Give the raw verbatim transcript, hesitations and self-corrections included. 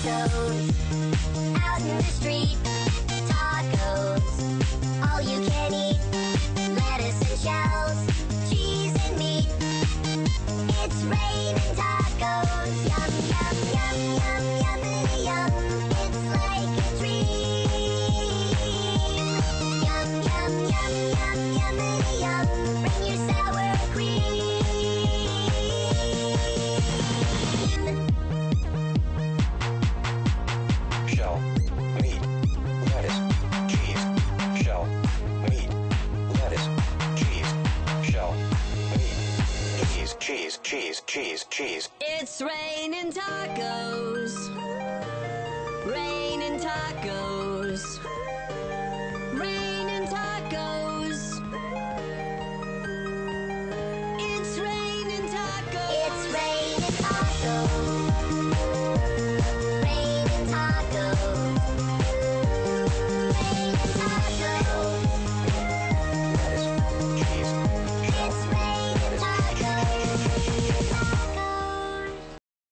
tacos out in the street. Tacos, all you can eat. Lettuce and shells, cheese and meat. It's raining tacos. Yum, yum, yum, yum, yummity yum. It's like a dream. Yum, yum, yum, yum, yummity yum. Bring your sour cream. Shell, meat, lettuce, cheese. Shell, meat, lettuce, cheese. Shell, meat, cheese, cheese, cheese, cheese, cheese. It's raining tacos. Raining tacos.